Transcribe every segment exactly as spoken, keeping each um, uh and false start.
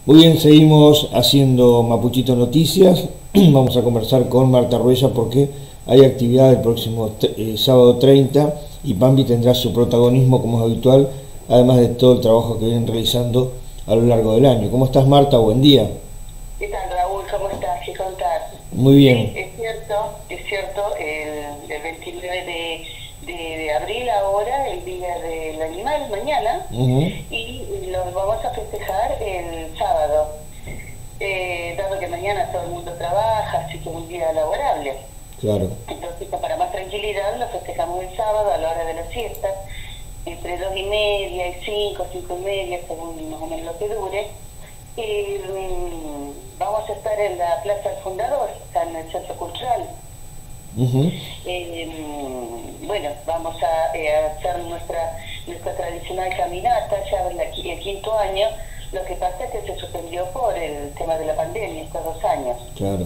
Muy bien, seguimos haciendo Mapuchito Noticias. Vamos a conversar con Marta Ruella porque hay actividad el próximo eh, sábado treinta y Pambi tendrá su protagonismo como es habitual, además de todo el trabajo que vienen realizando a lo largo del año. ¿Cómo estás, Marta? Buen día. ¿Qué tal, Raúl? ¿Cómo estás? ¿Qué contás? Muy bien. Sí, es cierto, es cierto, el, el veintinueve de, de, de abril ahora, el Día del Animal, mañana, Uh-huh. y lo vamos a festejar el sábado, eh, dado que mañana todo el mundo trabaja, así que es un día laborable. Claro. Entonces, para más tranquilidad, lo festejamos el sábado a la hora de la siesta, entre dos y media y cinco, cinco y media, según más o menos lo que dure. Y um, vamos a estar en la Plaza del Fundador, está en el Centro Cultural. Uh-huh. Eh, bueno, vamos a, eh, a hacer nuestra nuestra tradicional caminata, ya en la, el quinto año. Lo que pasa es que se suspendió por el tema de la pandemia estos dos años. Claro.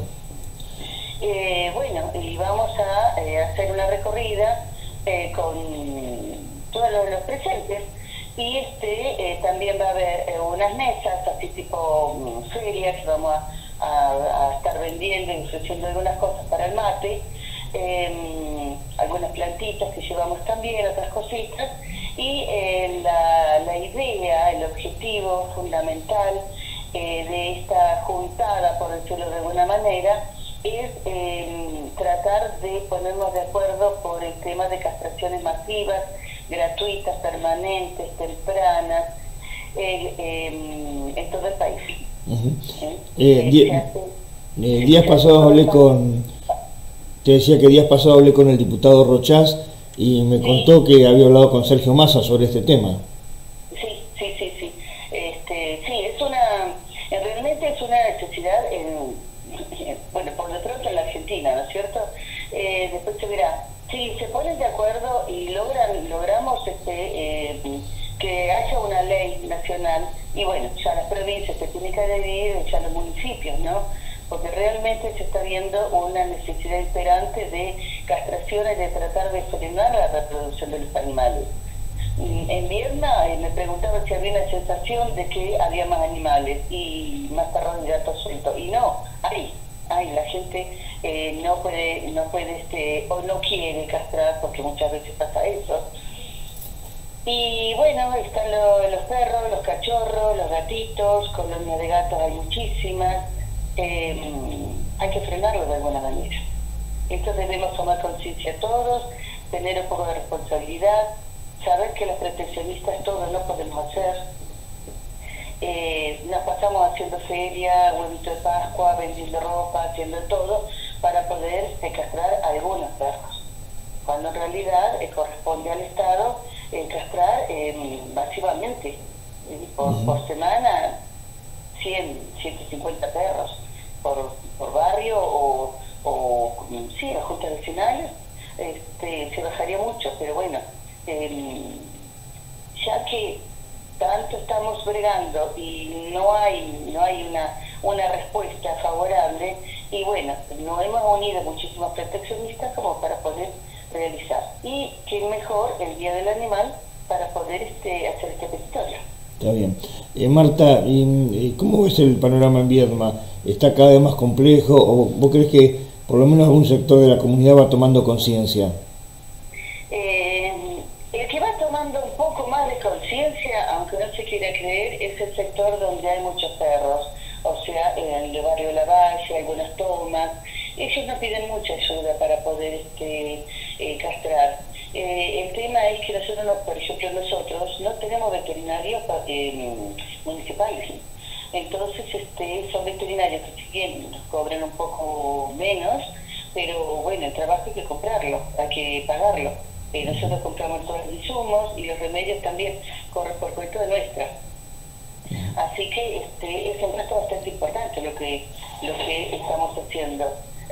Eh, bueno, y vamos a eh, hacer una recorrida eh, con todos los, los presentes. Y este eh, también va a haber eh, unas mesas, así tipo um, feria, que vamos a, a, a estar vendiendo y ofreciendo algunas cosas para el mate, eh, algunas plantitas que llevamos también, otras cositas. Y eh, la, la idea, el objetivo fundamental eh, de esta juntada, por decirlo de alguna manera, es eh, tratar de ponernos de acuerdo por el tema de castraciones masivas, gratuitas, permanentes, tempranas, eh, eh, en todo el país. Uh-huh. ¿Eh? Eh, Eh, die- se hace- eh, se- días se pasados hablé hace- con, te decía que días pasados hablé con el diputado Rochás y me Sí. contó que había hablado con Sergio Massa sobre este tema. Sí, sí, sí, sí. Este, sí, es una, en realmente es una necesidad, en, bueno, por lo pronto en la Argentina, ¿no es cierto? Eh, después se verá. Si se ponen de acuerdo y logran, logramos este, eh, que haya una ley nacional, y bueno, ya las provincias se tienen que adherir, ya los municipios, ¿no? Porque realmente se está viendo una necesidad imperante de castraciones, de tratar de frenar la reproducción de los animales. En Vierna eh, me preguntaba si había una sensación de que había más animales y más perros y gatos sueltos. Y no, hay, hay, la gente eh, no puede, no puede este, o no quiere castrar, porque muchas veces pasa eso. Y bueno, están lo, los perros, los cachorros, los gatitos, colonias de gatos hay muchísimas. Eh, hay que frenarlo de alguna manera. Entonces debemos tomar conciencia todos, tener un poco de responsabilidad, saber que los proteccionistas todos no podemos hacer. Eh, nos pasamos haciendo feria, huevito de Pascua, vendiendo ropa, haciendo todo para poder eh, castrar a algunos perros, cuando en realidad eh, corresponde al Estado eh, castrar eh, masivamente, eh, por, Uh-huh. por semana, cien, ciento cincuenta perros por, por barrio o, o sí, las juntas vecinales. Este, se bajaría mucho, pero bueno, eh, ya que tanto estamos bregando y no hay no hay una una respuesta favorable, y bueno, nos hemos unido muchísimos proteccionistas como para poder realizar, y qué mejor el Día del Animal para poder este hacer este petitorio. Está bien. Eh, Marta, ¿y, y cómo ves el panorama en Viedma? ¿Está cada vez más complejo o vos crees que por lo menos algún sector de la comunidad va tomando conciencia? Eh, el que va tomando un poco más de conciencia, aunque no se quiera creer, es el sector donde hay muchos perros, o sea, en el barrio Lavalle, algunas tomas. Ellos nos piden mucha ayuda para poder este, eh, castrar. Eh, el tema es que nosotros, no, por ejemplo, nosotros no tenemos veterinarios eh, municipales. Entonces, este, son veterinarios que si bien nos cobran un poco menos, pero bueno, el trabajo hay que comprarlo, hay que pagarlo. Eh, nosotros compramos todos los insumos y los remedios también corren por cuenta de nuestra. Así que este, es un gasto bastante importante lo que lo que estamos haciendo.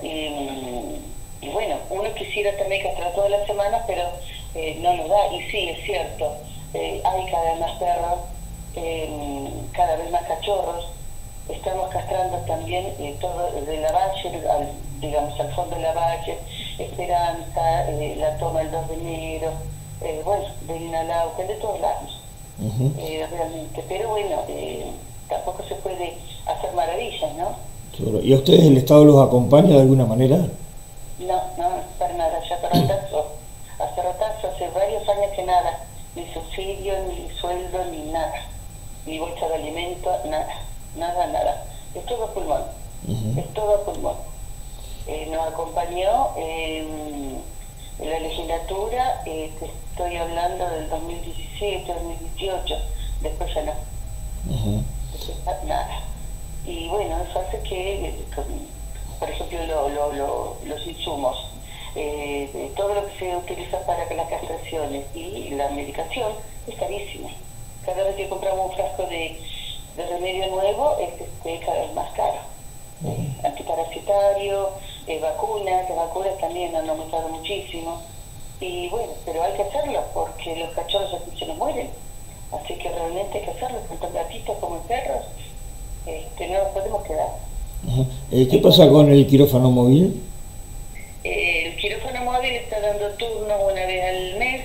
Y, y bueno, uno quisiera también castrar todas las semanas, pero eh, no nos da. Y sí, es cierto, eh, hay cada vez más perros, eh, cada vez más cachorros. Estamos castrando también eh, todo de Lavalle, al, digamos al fondo de Lavalle, Esperanza, eh, la toma el dos de enero, eh, bueno, de Inalauca, de todos lados. Uh-huh. Eh, realmente, pero bueno, eh, tampoco se puede hacer maravillas, ¿no? Seguro. ¿Y a ustedes el Estado los acompaña de alguna manera? No, no, para nada, ya hace rotazo, hace rotazo, hace varios años que nada, ni subsidio, ni sueldo, ni nada, ni bolsa de alimento, nada, nada, nada, es todo a pulmón, uh-huh. es todo a pulmón. Eh, nos acompañó eh, en la legislatura, eh, te estoy hablando del dos mil diecisiete, dos mil dieciocho, después ya no, uh-huh. nada. Y bueno, eso hace que, por ejemplo, lo, lo, lo, los insumos, eh, todo lo que se utiliza para las castraciones y la medicación es carísima. Cada vez que compramos un frasco de, de remedio nuevo es este, cada vez más caro. Uh-huh. Antiparasitario, eh, vacunas, las vacunas también han aumentado muchísimo. Y bueno, pero hay que hacerlo porque los cachorros aquí se nos mueren. Así que realmente hay que hacerlo, tanto en gatitos como en perros. Este, no nos podemos quedar. Uh-huh. eh, ¿Qué pasa con el quirófano móvil? Eh, el quirófano móvil está dando turnos una vez al mes,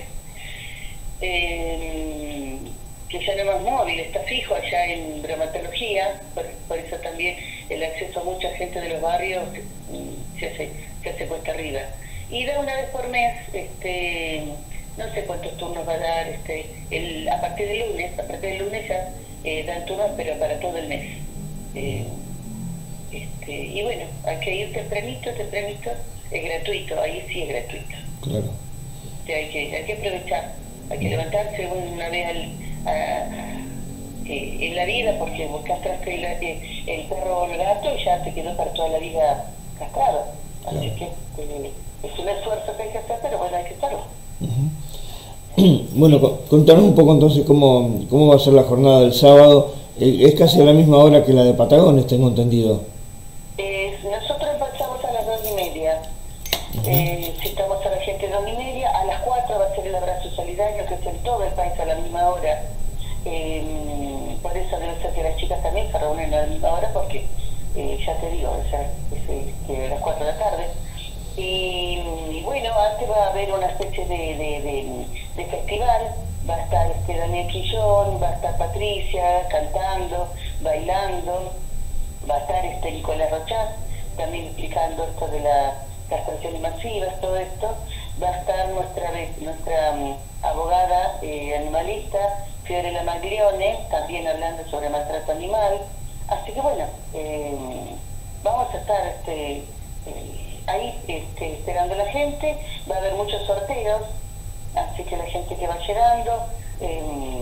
eh, que ya no es más móvil, está fijo allá en bromatología, por, por eso también el acceso a mucha gente de los barrios mm, se hace, se hace cuesta arriba. Y da una vez por mes, este, no sé cuántos turnos va a dar, este, el, a partir del lunes, a partir del lunes ya eh, dan turnos, pero para todo el mes. Eh, este, y bueno, hay que ir tempranito, tempranito, es gratuito, ahí sí es gratuito. Claro. O sea, hay que, hay que aprovechar, hay que levantarse una vez al, a, eh, en la vida, porque vos castraste el, el perro o el gato y ya te quedó para toda la vida castrado. Así claro. que eh, es un esfuerzo que hay que hacer, pero bueno, hay que hacerlo. Uh-huh. Bueno, contanos un poco entonces cómo, cómo va a ser la jornada del sábado. Es casi a la misma hora que la de Patagones, tengo entendido. Eh, nosotros empezamos a las dos y media. Uh-huh. eh, citamos a la gente dos y media. A las cuatro va a ser el abrazo solidario, que es en todo el país a la misma hora. Eh, por eso debe ser que las chicas también se reúnen a la misma hora, porque eh, ya te digo, o sea, es, es, a las cuatro de la tarde. Y, y bueno, antes va a haber una especie de, de, de, de festival. Va a estar este Daniel Quillón, va a estar Patricia cantando, bailando, va a estar este Nicolás Rochat también explicando esto de las castraciones masivas, todo esto. Va a estar nuestra nuestra um, abogada eh, animalista, Fiorella Maglione, también hablando sobre maltrato animal. Así que bueno, eh, vamos a estar este, eh, ahí este, esperando a la gente. Va a haber muchos sorteos. Así que la gente que va llegando, eh,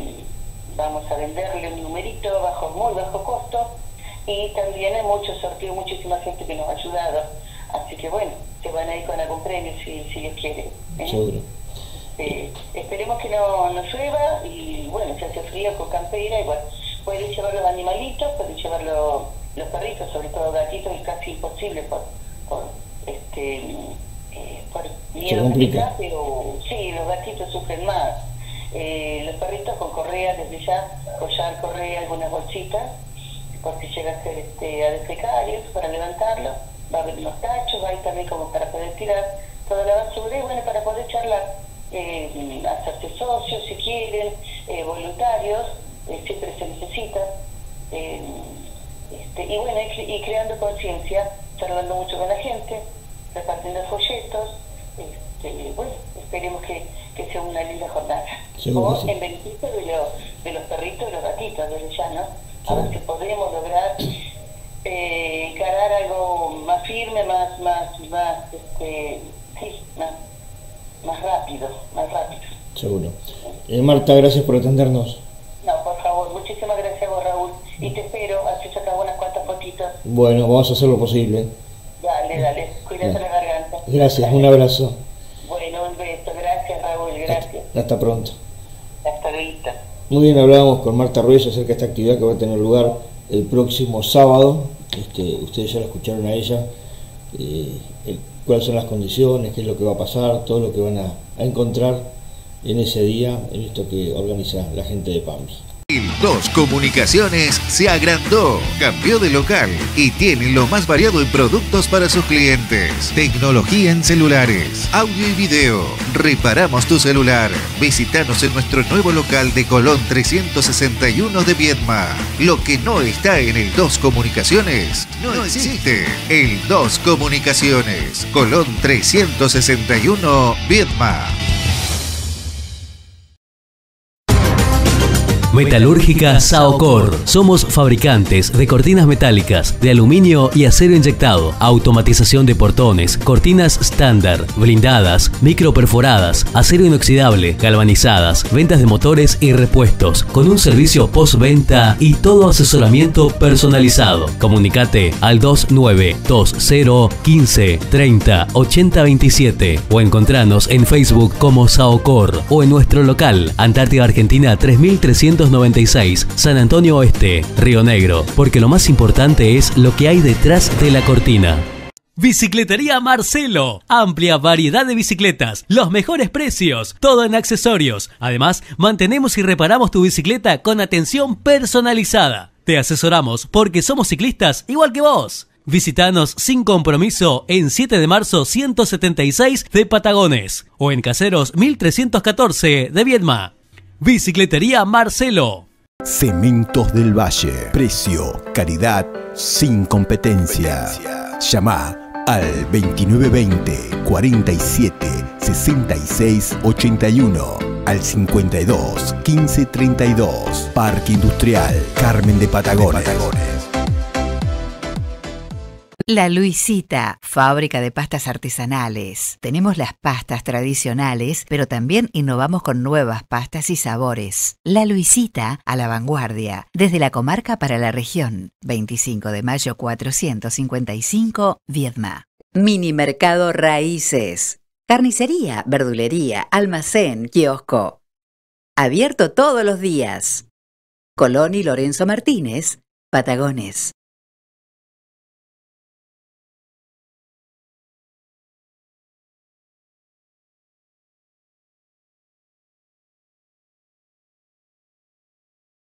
vamos a venderle un numerito bajo, muy bajo costo, y también hay muchos sorteos, muchísima gente que nos ha ayudado. Así que bueno, se van a ir con algún premio si, si Dios quiere. ¿eh? Seguro. Eh, esperemos que no, no llueva y bueno, se hace frío con campera y bueno, pueden llevar los animalitos, pueden llevar los, los perritos, sobre todo gatitos, es casi imposible por, por este... Eh, por miedo a picar, pero sí, los gatitos sufren más. Eh, los perritos con correa, desde ya, collar, correa, algunas bolsitas, porque llega a ser este, a defecarios para levantarlo. Va a haber unos tachos, va a ir también como para poder tirar toda la basura y bueno, para poder charlar, eh, hacerse socios si quieren, eh, voluntarios, eh, siempre se necesita. Eh, este, y bueno, y, y creando conciencia, charlando mucho con la gente, repartiendo folletos, este, bueno, esperemos que, que sea una linda jornada. O sí. En beneficio de, lo, de los perritos y los gatitos, desde ya, ¿no? A ver si podemos lograr eh, encarar algo más firme, más, más, más, este, sí, más, más rápido, más rápido. Seguro. Eh, Marta, gracias por atendernos. No, por favor, muchísimas gracias a vos, Raúl. Y te espero, así sacas unas cuantas fotitos. Bueno, vamos a hacer lo posible. Dale, dale, cuídate la garganta. Gracias, un abrazo. Bueno, un beso, gracias Raúl, gracias. Hasta, hasta pronto. Hasta luego. Muy bien, hablábamos con Marta Ruiz acerca de esta actividad que va a tener lugar el próximo sábado. Este, ustedes ya la escucharon a ella, eh, el, cuáles son las condiciones, qué es lo que va a pasar, todo lo que van a, a encontrar en ese día, en esto que organiza la gente de PAMS. Dos Comunicaciones se agrandó, cambió de local y tiene lo más variado en productos para sus clientes. Tecnología en celulares, audio y video. Reparamos tu celular. Visítanos en nuestro nuevo local de Colón trescientos sesenta y uno de Viedma. Lo que no está en el Dos Comunicaciones no, no existe. El Dos Comunicaciones, Colón trescientos sesenta y uno, Viedma. Metalúrgica Saocor. Somos fabricantes de cortinas metálicas, de aluminio y acero inyectado, automatización de portones, cortinas estándar, blindadas, microperforadas, acero inoxidable, galvanizadas, ventas de motores y repuestos, con un servicio postventa y todo asesoramiento personalizado. Comunicate al dos nueve dos cero uno cinco treinta ochenta veintisiete o encontranos en Facebook como Saocor o en nuestro local, Antártida Argentina tres mil trescientos noventa y seis, San Antonio Oeste, Río Negro, porque lo más importante es lo que hay detrás de la cortina. Bicicletería Marcelo. Amplia variedad de bicicletas, los mejores precios, todo en accesorios. Además, mantenemos y reparamos tu bicicleta con atención personalizada. Te asesoramos porque somos ciclistas igual que vos. Visítanos sin compromiso en siete de marzo ciento setenta y seis de Patagones o en Caseros mil trescientos catorce de Viedma. Bicicletería Marcelo. Cementos del Valle. Precio, calidad, sin competencia. Llama al veintinueve veinte, cuarenta y siete, sesenta y seis ochenta y uno, al cincuenta y dos, quince treinta y dos. Parque Industrial Carmen de Patagones. De Patagones. La Luisita, fábrica de pastas artesanales. Tenemos las pastas tradicionales, pero también innovamos con nuevas pastas y sabores. La Luisita, a la vanguardia, desde la comarca para la región. veinticinco de mayo cuatrocientos cincuenta y cinco, Viedma. Mini Mercado Raíces. Carnicería, verdulería, almacén, kiosco. Abierto todos los días. Colón y Lorenzo Martínez, Patagones.